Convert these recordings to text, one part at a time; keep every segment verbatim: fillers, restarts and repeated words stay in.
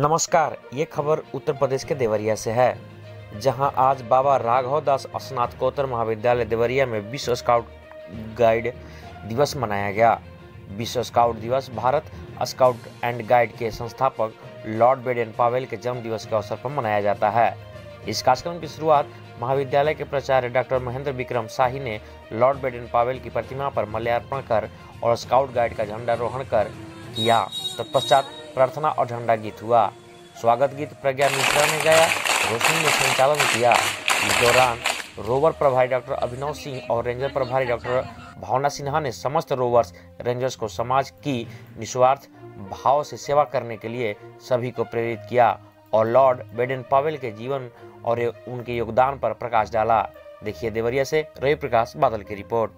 नमस्कार, ये खबर उत्तर प्रदेश के देवरिया से है, जहां आज बाबा राघव दास स्नातकोत्तर महाविद्यालय देवरिया में विश्व स्काउट गाइड दिवस मनाया गया। विश्व स्काउट दिवस भारत स्काउट एंड गाइड के संस्थापक लॉर्ड बेडेन पावेल के जन्म दिवस के अवसर पर मनाया जाता है। इस कार्यक्रम की शुरुआत महाविद्यालय के प्राचार्य डॉक्टर महेंद्र विक्रम शाही ने लॉर्ड बेडेन पावेल की प्रतिमा पर माल्यार्पण कर और स्काउट गाइड का झंडारोहण कर किया। तत्पश्चात प्रार्थना और झंडा गीत हुआ। स्वागत गीत प्रज्ञा मिश्रा ने गाया, रोशनी ने संचालन किया। इस दौरान रोवर प्रभारी डॉक्टर अभिनव सिंह और रेंजर प्रभारी डॉक्टर भावना सिन्हा ने समस्त रोवर्स रेंजर्स को समाज की निस्वार्थ भाव से सेवा करने के लिए सभी को प्रेरित किया और लॉर्ड बेडेन पावेल के जीवन और उनके योगदान पर प्रकाश डाला। देखिए देवरिया से रवि प्रकाश बादल की रिपोर्ट।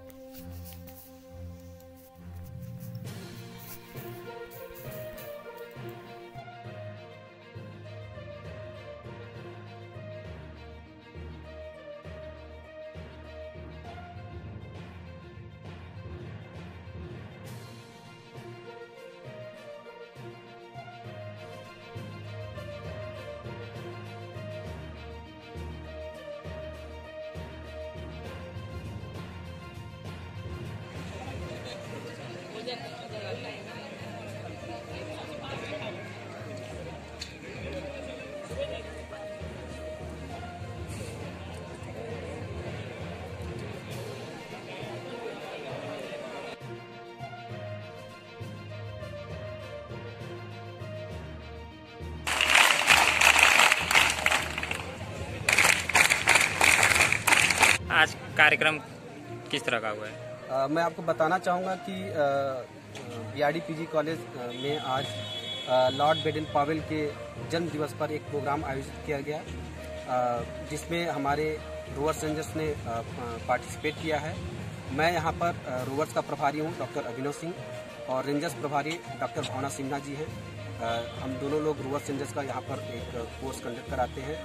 आज कार्यक्रम किस तरह का हुआ है? आ, मैं आपको बताना चाहूँगा कि B R D P G college में आज आ, लॉर्ड बेडेन पावेल के जन्म दिवस पर एक प्रोग्राम आयोजित किया गया, आ, जिसमें हमारे रोवर्स रेंजर्स ने आ, पार्टिसिपेट किया है। मैं यहाँ पर आ, रोवर्स का प्रभारी हूँ डॉक्टर अभिनव सिंह और रेंजर्स प्रभारी डॉक्टर भावना सिन्हा जी हैं। आ, हम दोनों लोग रोवर्स रेंजर्स का यहाँ पर एक कोर्स कंडक्ट कराते हैं।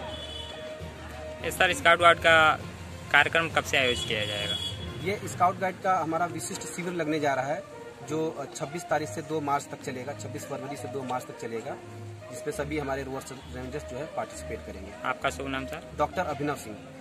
इस साल स्काउट गाइड का कार्यक्रम कब से आयोजित किया जाएगा? ये स्काउट गाइड का हमारा विशिष्ट शिविर लगने जा रहा है, जो छब्बीस तारीख से दो मार्च तक चलेगा। छब्बीस फरवरी से दो मार्च तक चलेगा, जिसमें सभी हमारे रोवर्स रेंजर्स जो है पार्टिसिपेट करेंगे। आपका शुभ नाम सर? डॉक्टर अभिनव सिंह।